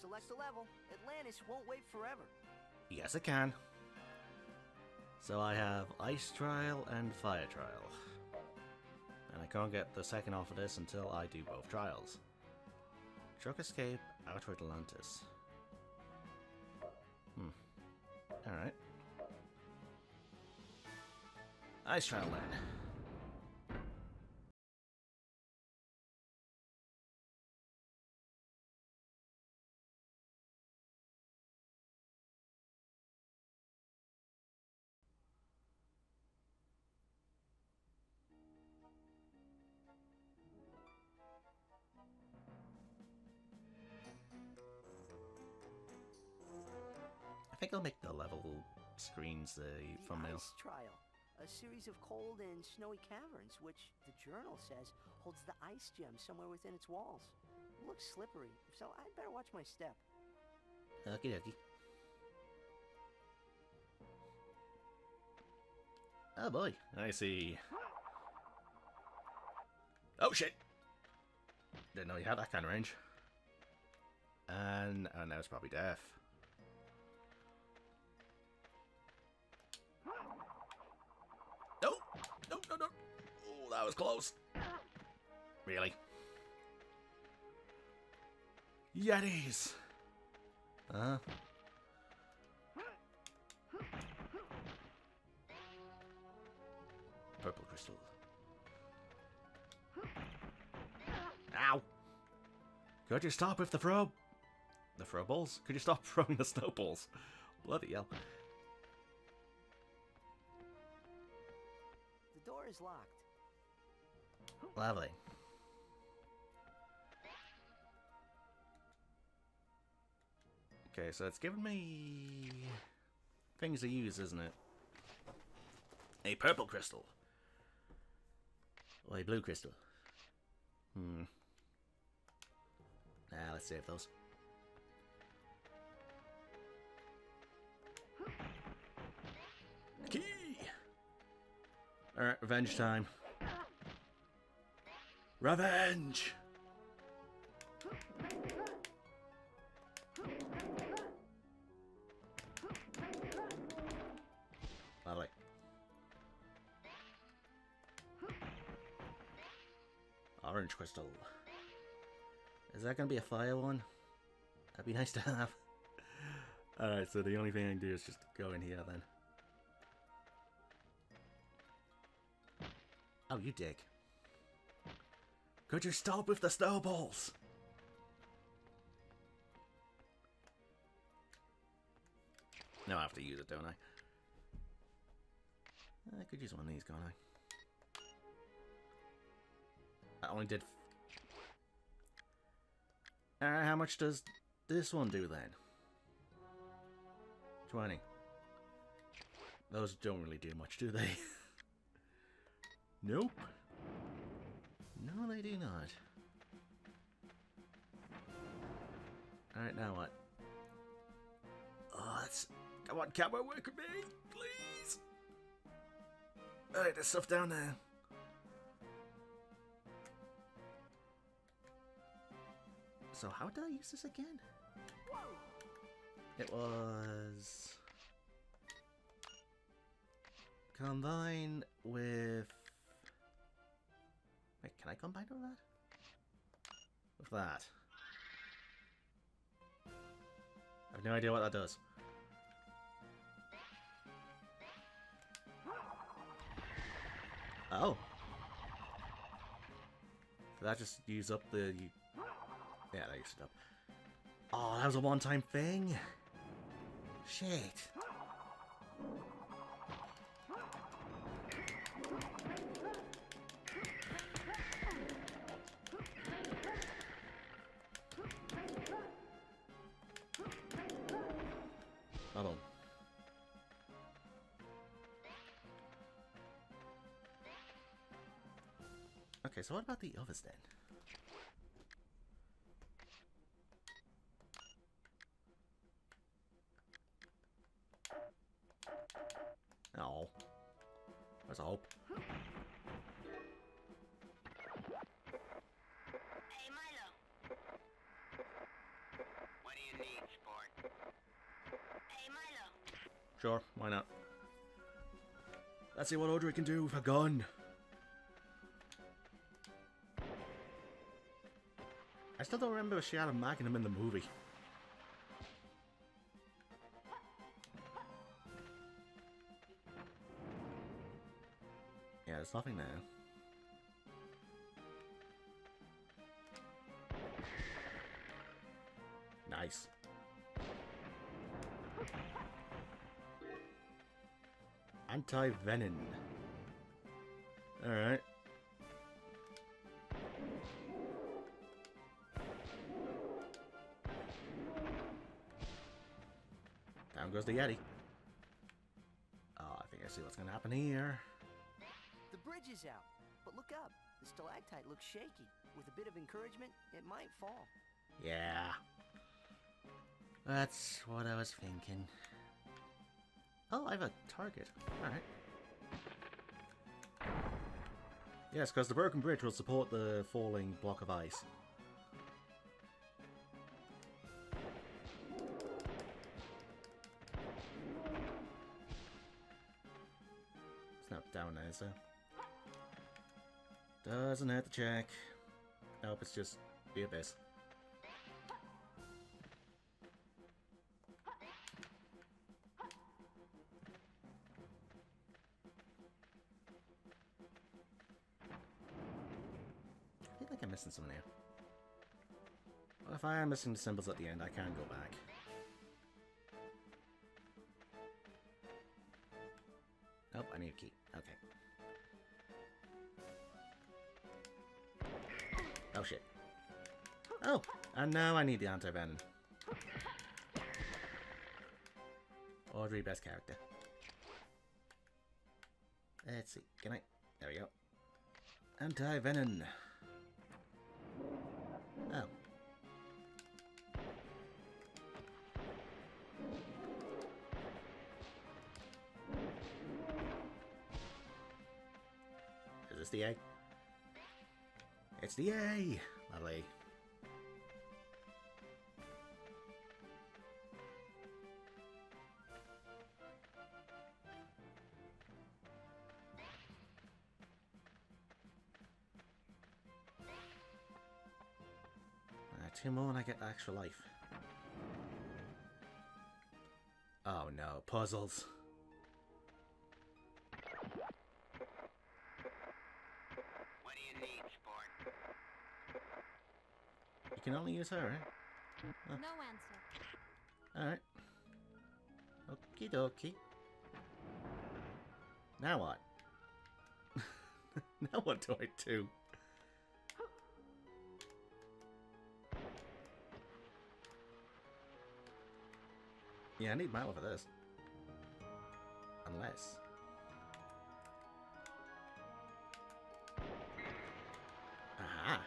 select a level. Atlantis won't wait forever. Yes, it can. So I have Ice Trial and Fire Trial. And I can't get the second off of this until I do both trials. Truck Escape, Outer Atlantis. Alright. Ice Trial then. I think I'll make the level screens the thumbnail. Ice Trial, a series of cold and snowy caverns, which the journal says holds the ice gem somewhere within its walls. It looks slippery, so I'd better watch my step. Okie dokie. Oh boy, I see. Oh shit! Didn't know you had that kind of range. And now it's probably death. No! No, no, no! Oh, that was close. Really? Yetis! Purple crystal. Ow! Could you stop with the throw? The throw balls? Could you stop throwing the snowballs? Bloody hell. The door is locked. Lovely. Okay, so it's given me things to use, isn't it? A purple crystal. Or a blue crystal. Let's save those. Key! Alright, revenge time. Revenge! Lovely. Orange crystal. Is that going to be a fire one? That'd be nice to have. Alright, so the only thing I can do is just go in here then. Oh, you dick. Could you stop with the snowballs? Now I have to use it, don't I? I could use one of these, can't I? I only did... how much does this one do then? 20. Those don't really do much, do they? Nope. No, they do not. Alright, now what? Oh, that's... Come on, camera, work with me, please! Alright, there's stuff down there. So how did I use this again? It was... Combine with... Wait, can I combine with that? With that. I have no idea what that does. Oh. Did that just use up the... Yeah, that used it up. Oh, that was a one-time thing? Shit. Hold on. Okay, so what about the others then? Oh. There's a hope. Hey, Milo. What do you Sure, why not? Let's see what Audrey can do with a gun. I still don't remember if she had a Magnum in the movie. Yeah, there's nothing there. Nice. Anti-venom. Alright. Down goes the Yeti. Oh, I think I see what's gonna happen here. The bridge is out, but look up. The stalactite looks shaky. With a bit of encouragement, it might fall. Yeah. That's what I was thinking. Oh, I have a target. Alright. Yes, because the broken bridge will support the falling block of ice. It's not down there, so... Doesn't hurt to check. Nope, it's just the abyss. I feel like I'm missing something here. Well, if I am missing the symbols at the end, I can go back. Nope, I need a key. Okay. Oh shit. Oh, and now I need the anti-venom. Audrey, best character. Let's see. Can I? There we go. Anti-venom. Oh. Is this the A? It's the A! Lovely. Two more and I get extra life. Oh no, puzzles. What do you need, sport? You can only use her, right? No answer. Alright. Okie dokie. Now what? Now what do I do? Yeah, I need Mallow for this. Unless... Aha!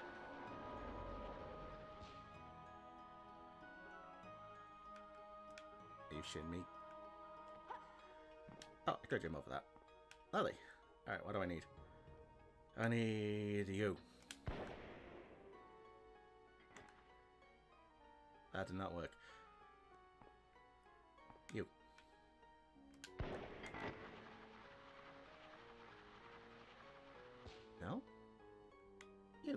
Are you shitting me? Oh, I could jump over that. Lovely. Alright, what do I need? I need you. That did not work. You. No? You.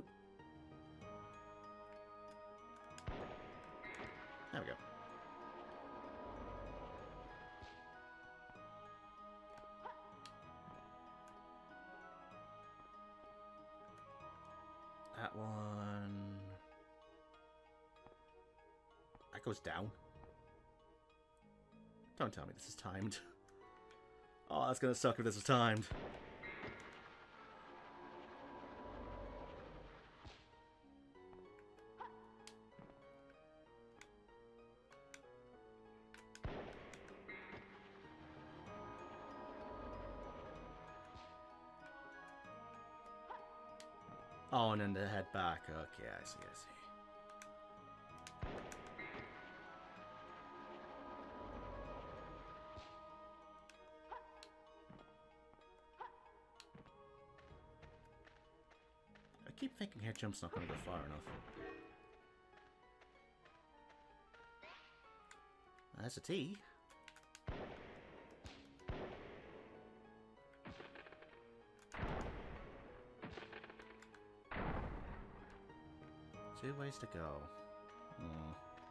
There we go. That one... That goes down. Don't tell me this is timed. Oh, that's gonna suck if this is timed. Oh, and then the head back. Okay, I see, I see. I keep thinking head jump's not going to go far enough. That's a T. 2 ways to go. Hmm.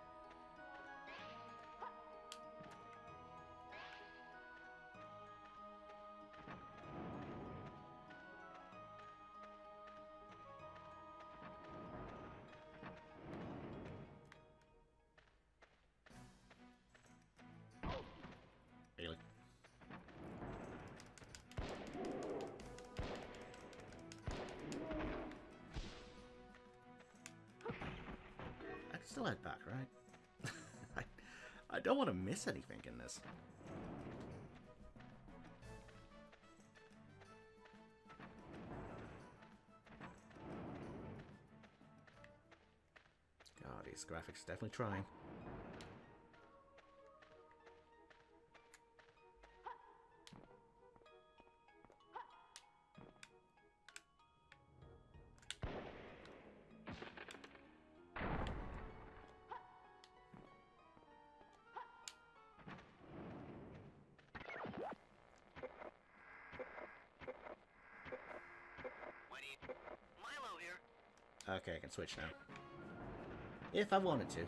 Really? I can still head back, right? I don't want to miss anything in this. God, these graphics definitely trying. Milo here. Okay, I can switch now. If I wanted to.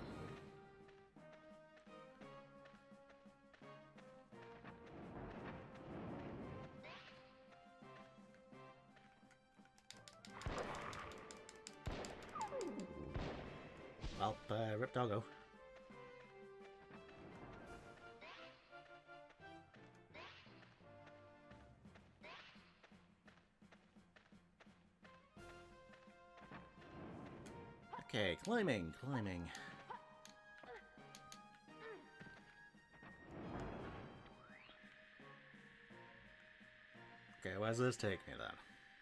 Well, rip doggo. Okay, climbing. Okay, where's this take me then?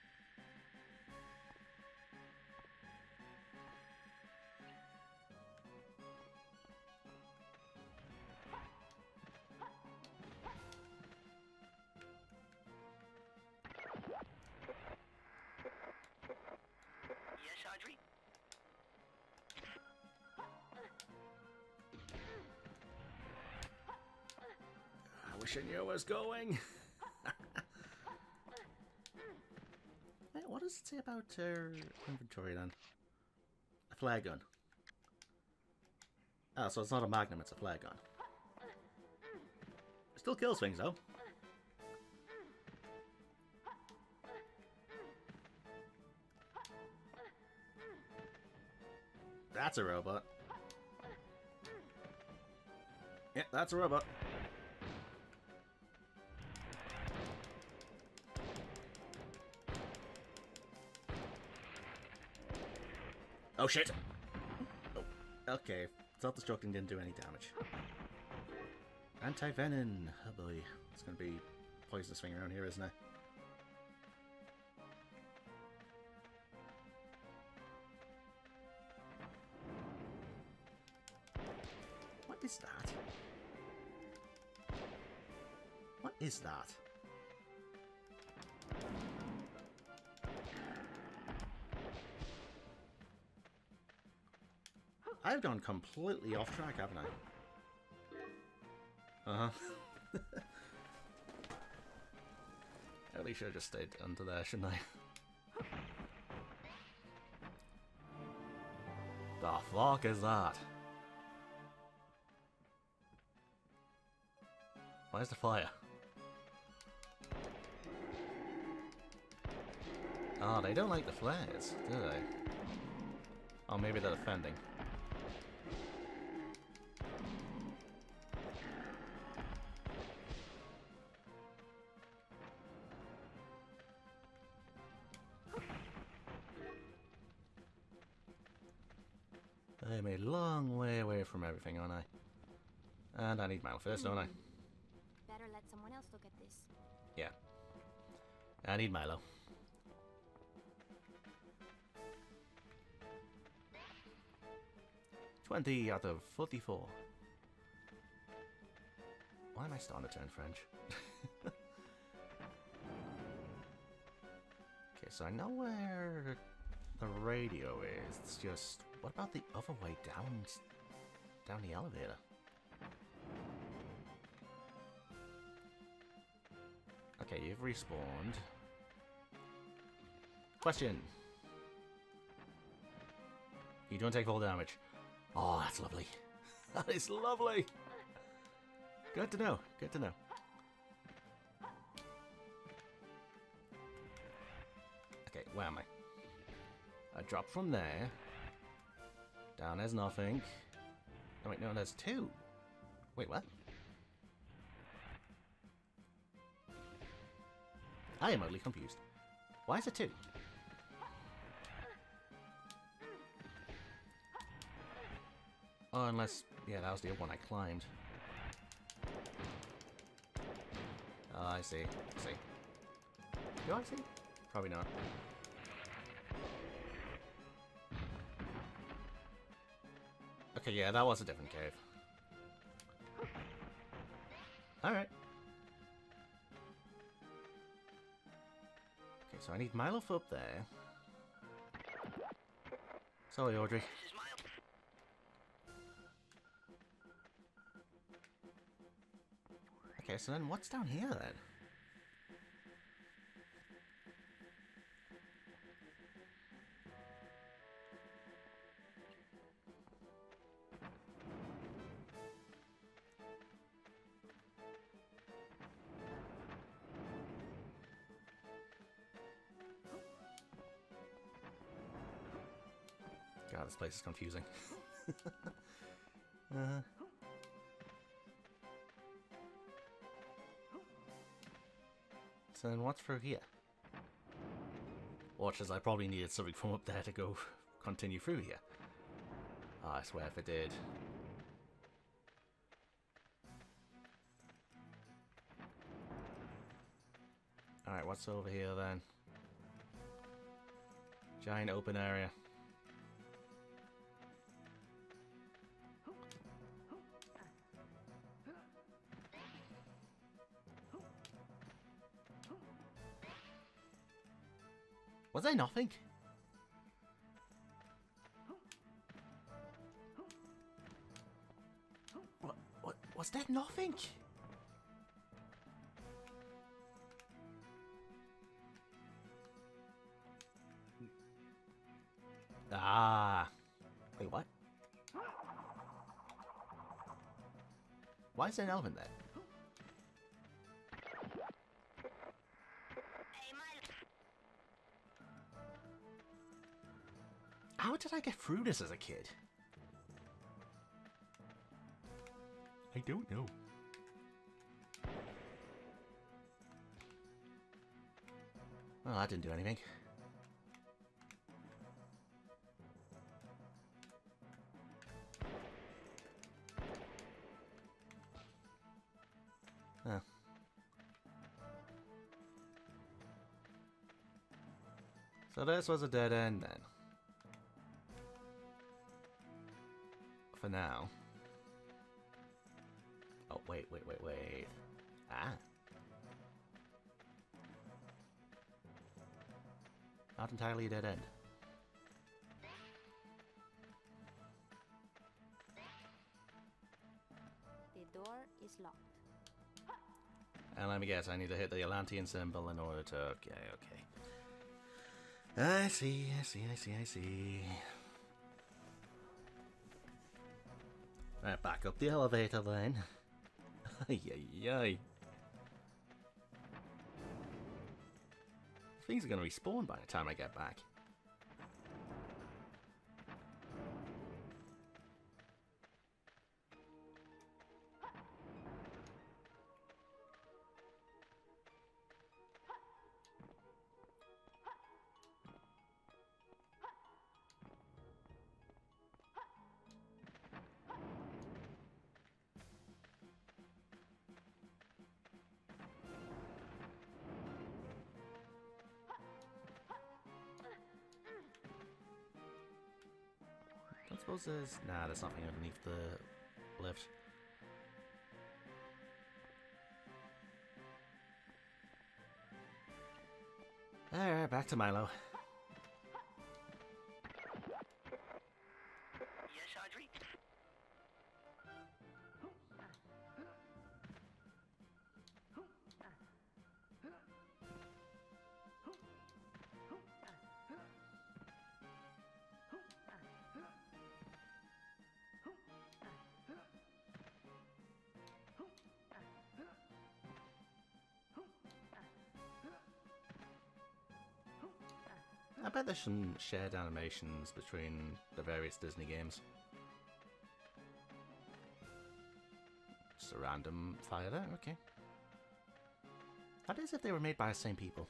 Yes, Audrey? I wish I knew where I was going. Hey, what does it say about inventory then? A flare gun. Oh, so it's not a magnum, it's a flare gun. It still kills things though. That's a robot. Yeah, that's a robot. Oh shit! Oh, okay, self-destructing didn't do any damage. Anti-venom! Oh boy, it's gonna be poisonous thing around here, isn't it? What is that? What is that? I've gone completely off track, haven't I? Uh-huh. I really should have just stayed under there, shouldn't I? The fuck is that? Where's the fire? Ah, they don't like the flares, do they? Oh, maybe they're defending. I'm a long way away from everything, aren't I? And I need Milo first, don't I? Better let someone else look at this. Yeah. I need Milo. $20 out of 44. Why am I starting to turn French? Okay, so I know where the radio is. It's just, what about the other way down the elevator? Okay, you've respawned. Question. You don't take full damage. Oh, that's lovely. That is lovely. Good to know. Good to know. Okay, where am I? I drop from there. Down there's nothing. Oh wait, no, there's two. Wait, what? I am utterly confused. Why is it two? Oh, unless... yeah, that was the other one I climbed. Oh, I see. I see. Do I see? Probably not. Okay, yeah, that was a different cave. Alright. Okay, so I need Milo up there. Sorry, Audrey. This is Milo. Okay, so then what's down here then? God, this place is confusing. So then what's through here? Watch as I probably needed something from up there to go continue through here. Oh, I swear if it did. Alright, what's over here then? Giant open area. Was there nothing? What? Was there nothing? Ah. Wait, what? Why is there an elephant there? Hey, Milo. How did I get through this as a kid? I don't know. Well, that didn't do anything. Huh. So this was a dead end then. For now. Oh, wait. Ah. Not entirely a dead end. The door is locked. And let me guess, I need to hit the Atlantean symbol in order to... Okay. I see. Right, back up the elevator then. Ay. Things are gonna respawn by the time I get back. I suppose there's... Nah, there's nothing underneath the lift. Alright, back to Milo. Yes, Audrey? bet there's some shared animations between the various Disney games. Just a random fire there, okay. That is if they were made by the same people.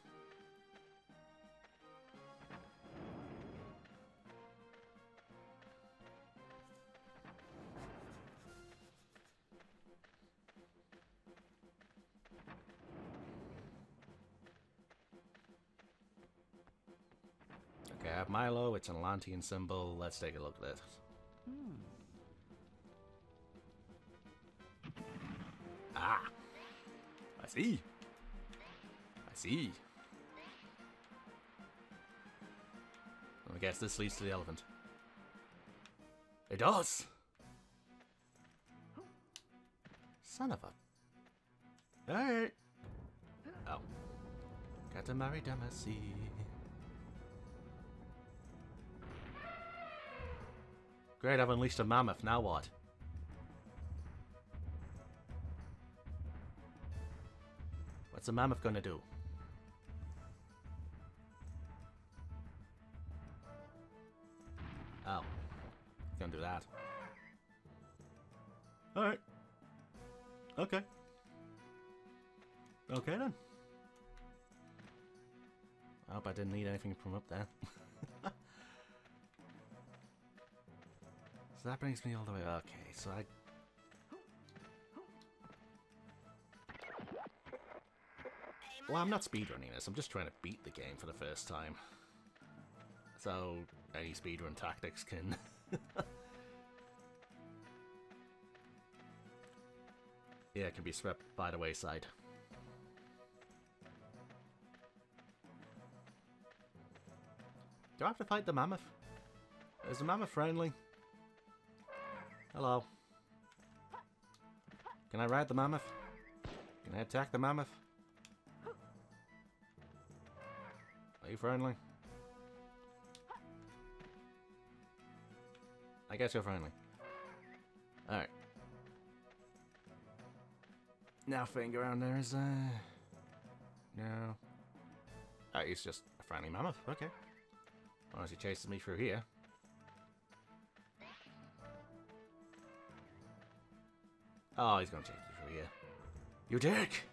Okay, I have Milo, it's an Atlantean symbol. Let's take a look at it. Ah! I see! I see. I guess this leads to the elephant. It does! Son of a... Alright! Oh. Got to marry Demacy. Great, I've unleashed a mammoth, now what? What's a mammoth gonna do? Oh. Gonna do that. Alright. Okay. Okay then. I hope I didn't need anything from up there. So that brings me all the way... Okay, so I... Well, I'm not speedrunning this, I'm just trying to beat the game for the first time. So, any speedrun tactics can... yeah, it can be swept by the wayside. Do I have to fight the mammoth? Is the mammoth friendly? Hello. Can I ride the mammoth? Can I attack the mammoth? Are you friendly? I guess you're friendly. Alright. Nothing around there, is there? No. Oh, he's just a friendly mammoth. Okay. As long as he chases me through here. Oh, he's gonna chase me through here. You dick!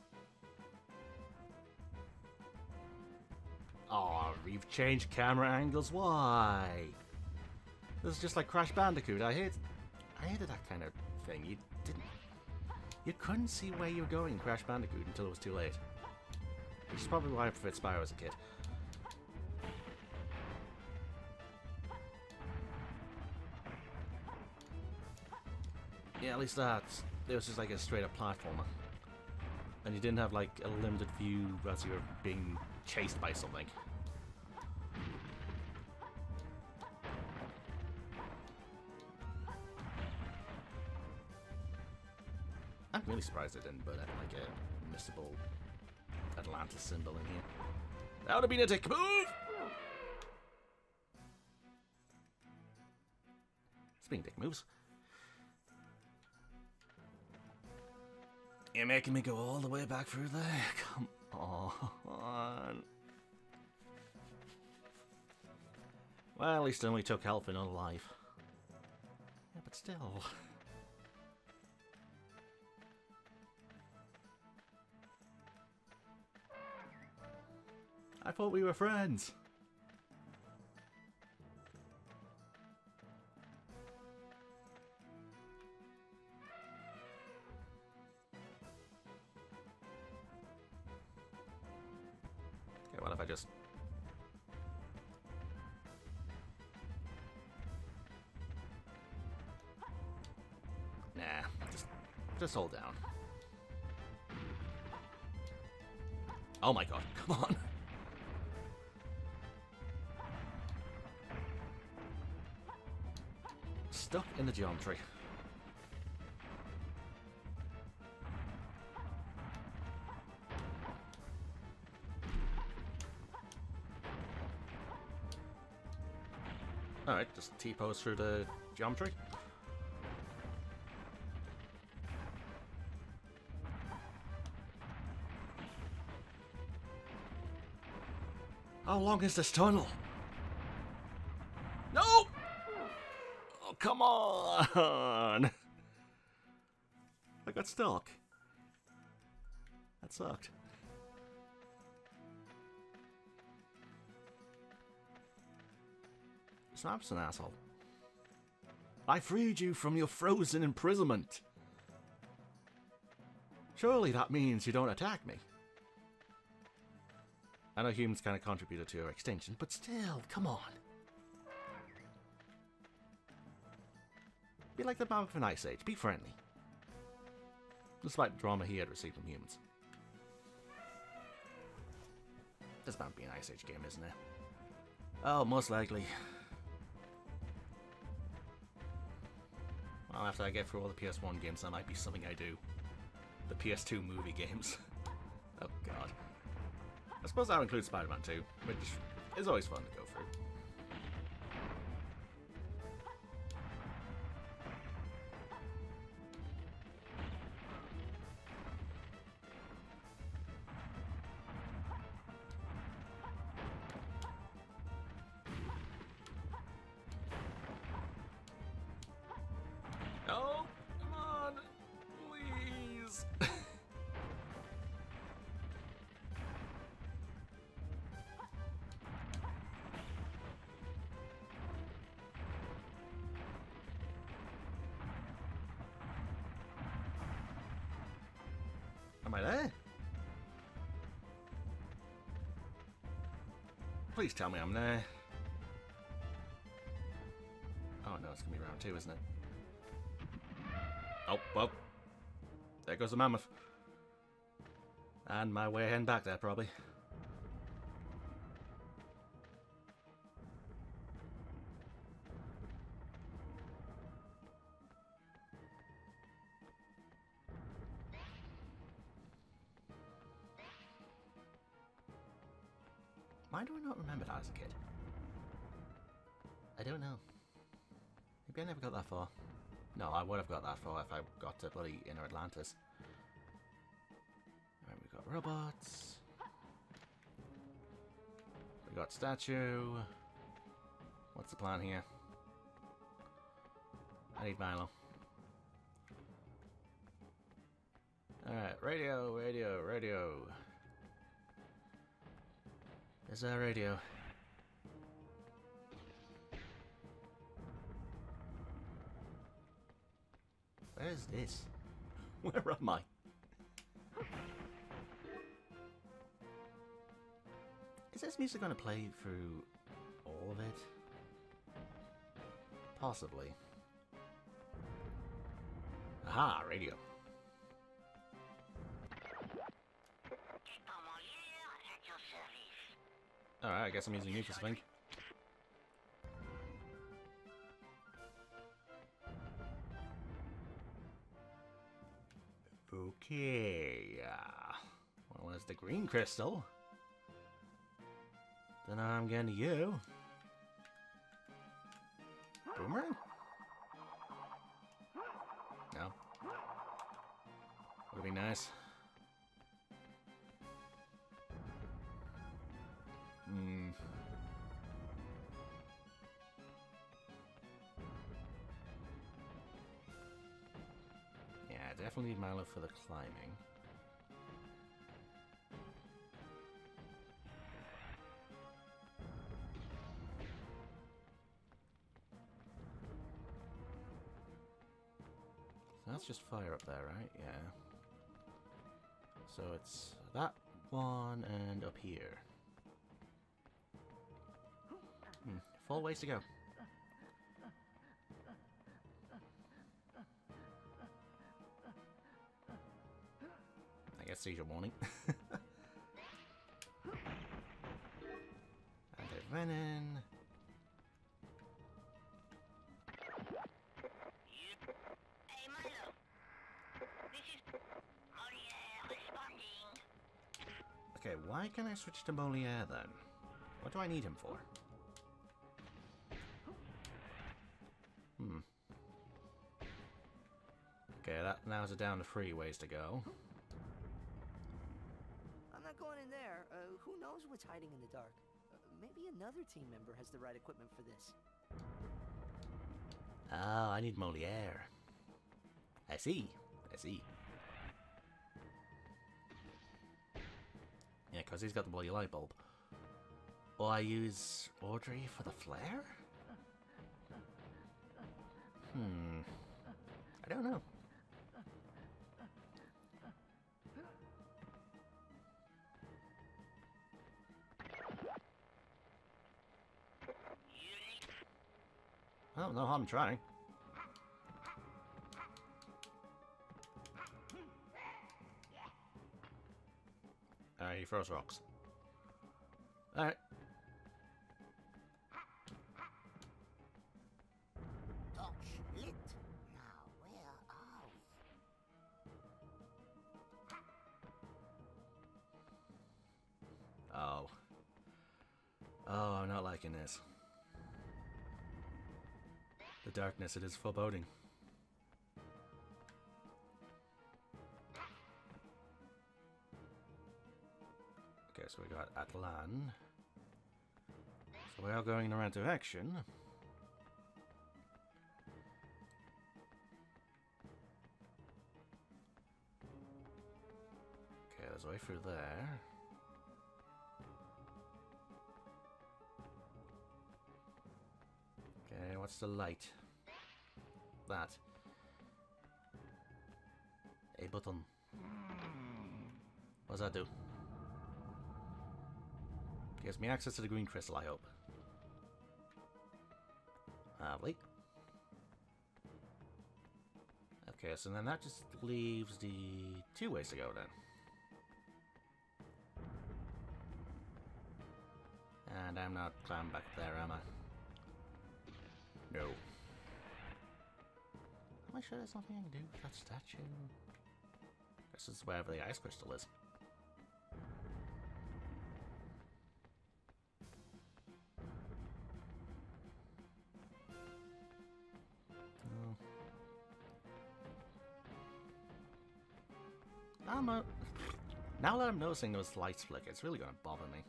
Oh, you've changed camera angles. Why? This is just like Crash Bandicoot. I hated that kind of thing. You couldn't see where you were going in Crash Bandicoot until it was too late. Which is probably why I preferred Spyro as a kid. Yeah, at least that. It was just like a straight up platformer. And you didn't have like a limited view as you were being chased by something. I'm really surprised I didn't put like a missable Atlantis symbol in here. That would have been a dick move! Speaking of dick moves. You're making me go all the way back through there. Come on. Well, at least I only took health and unalive. Yeah, but still. I thought we were friends. Okay, what if I just... Nah, just hold down. Oh my god, come on. Stuck in the geometry. Alright, just T-pose through the geometry. How long is this tunnel? come on! I got stuck. That sucked. Snap's an asshole. I freed you from your frozen imprisonment. Surely that means you don't attack me. I know humans kind of contributed to your extinction, but still, come on. Be like the man of an Ice Age, be friendly. Despite the drama he had received from humans. This bound to be an Ice Age game, isn't it? Oh, most likely. Well, after I get through all the PS1 games, that might be something I do. The PS2 movie games. Oh god. I suppose that includes Spider-Man 2, which is always fun to go through. Oh, come on, please. Am I there? Please tell me I'm there. Oh no, it's gonna be round 2, isn't it? Oh, well. There goes the mammoth. And my way heading back there, probably. Why do I not remember that as a kid? I don't know. Maybe I never got that far. No, I would have got that far if I got to bloody Inner Atlantis. Alright, we got robots. We got statue. What's the plan here? I need Milo. Alright, radio, radio, radio. There's our radio. Where is this? Where am I? Is this music going to play through all of it? Possibly. Aha, radio. Alright, I guess I'm using you for something. Okay. Well, there's the green crystal. Then I'm getting to you. Boomerang? No. Would be nice. Yeah, I definitely need Milo for the climbing. So that's just fire up there, right? Yeah. So it's that one and up here. Full ways to go. I guess seizure warning. Anti-venom. Hey Milo, this is Moliere responding. Okay, why can't I switch to Moliere then? What do I need him for? Okay, that narrows it down to 3 ways to go. I'm not going in there. Who knows what's hiding in the dark? Maybe another team member has the right equipment for this. Oh, I need Moliere. I see. I see. Yeah, because he's got the bloody light bulb. Will I use Audrey for the flare? I don't know. Oh, no harm in trying. He throws rocks. Alright. Torch lit. Now, where are we? Oh. Oh, I'm not liking this. The darkness, it is foreboding. Okay, so we got Atlan. So we are going in the right direction. Okay, there's a way through there. Okay, what's the light? That. A button. What does that do? Gives me access to the green crystal, I hope. Lovely. Okay, so then that just leaves the 2 ways to go then. And I'm not climbing back there, am I? No. Am I sure there's nothing I can do with that statue? This is wherever the ice crystal is. Now that I'm noticing those lights flicker, it's really going to bother me.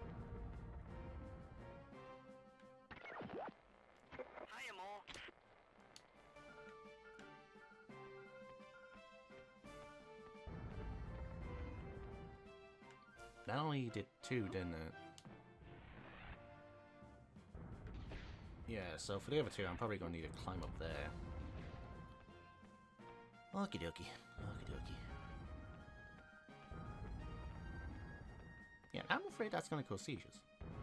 Hiya, Mo. That only did 2, didn't it? Yeah, so for the other 2, I'm probably going to need to climb up there. Okie dokie. Okie dokie. Yeah, I'm afraid that's going to cause seizures.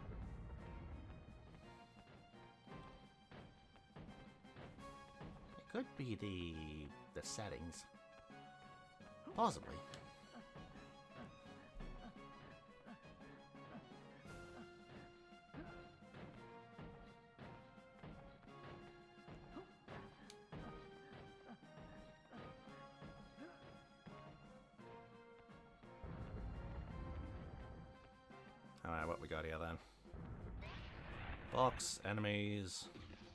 It could be the settings. Possibly. Alright, what we got here then? Box, enemies.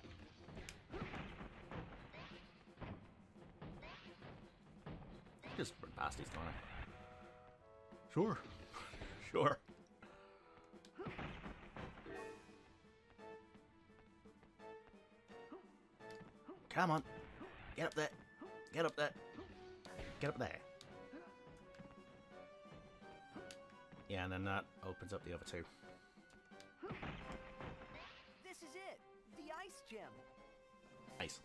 Just run past these, don't I? Sure. Sure. Come on. Get up there. Get up there. Get up there. Yeah, and then that opens up the other 2. This is it. The ice gem. Nice.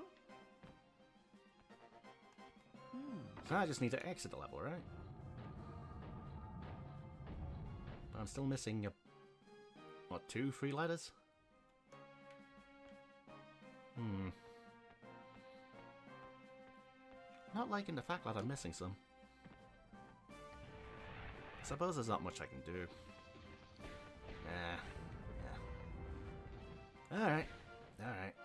So I just need to exit the level, right? But I'm still missing, what, 2, 3 letters? Not liking the fact that I'm missing some. I suppose there's not much I can do. Yeah. Alright. Alright.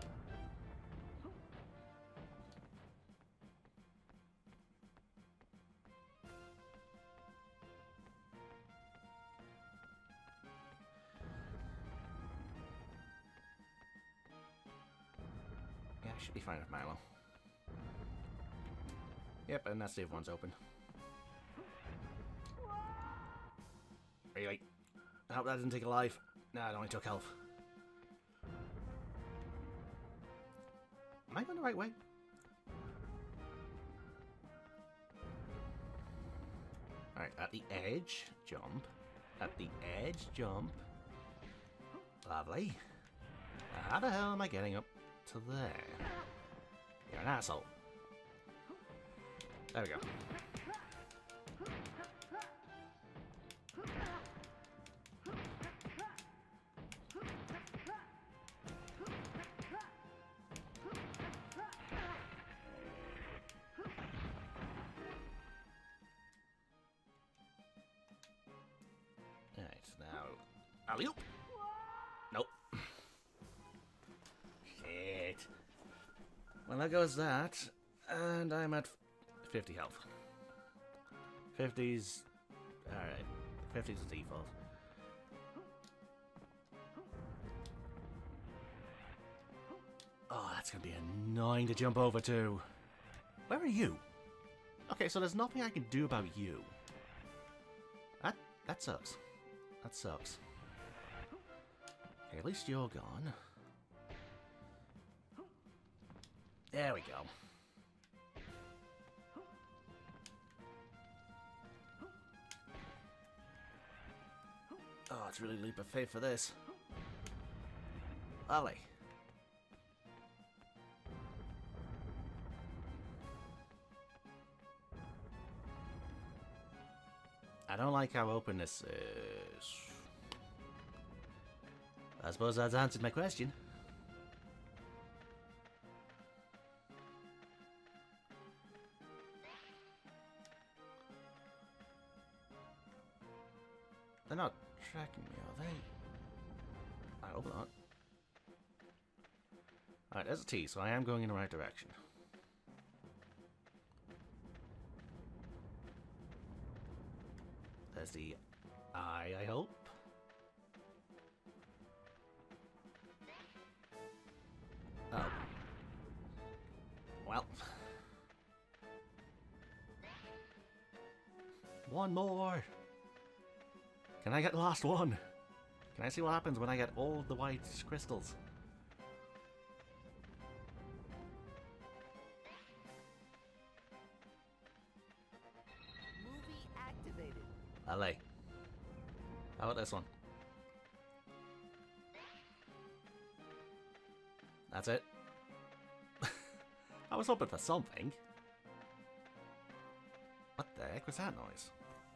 Yeah, I should be fine with Milo. Yep, and that's the other one's open. Really? I hope that didn't take a life. Nah, it only took health. Am I going the right way? Alright, at the edge, jump. At the edge, jump. Lovely. Now, how the hell am I getting up to there? You're an asshole. There we go. Alley-oop. Nope. Shit. Well, there goes that. And I'm at 50 health. 50's... Alright. 50's the default. Oh, that's gonna be annoying to jump over to. Where are you? Okay, so there's nothing I can do about you. That sucks. That sucks. Okay, at least you're gone. There we go. Oh, it's really leap of faith for this. Ollie. I don't like how open this is. I suppose that's answered my question. They're not tracking me, are they? I hope not. Alright, there's a T, so I am going in the right direction. There's the I hope. Oh. Well. One more. Can I get the last one? Can I see what happens when I get all the white crystals? Movie activated. LA. How about this one? That's it. I was hoping for something. What the heck was that noise?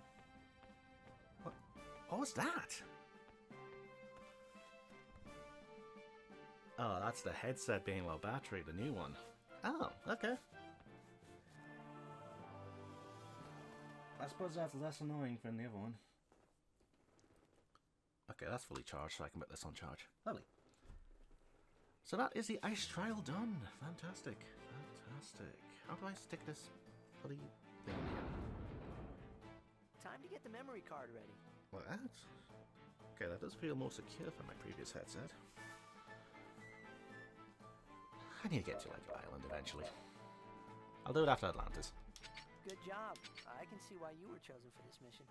What was that? Oh, that's the headset being low battery, the new one. Oh, okay. I suppose that's less annoying than the other one. Okay, that's fully charged, so I can put this on charge. Lovely. So that is the ice trial done. Fantastic. Fantastic. How do I stick this bloody thing in here? Time to get the memory card ready. What? Okay, that does feel more secure than my previous headset. I need to get to Ledger Island eventually. I'll do it after Atlantis. Good job. I can see why you were chosen for this mission.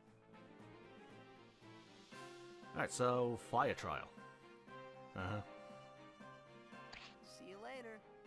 Alright, so fire trial. Uh-huh. See you later.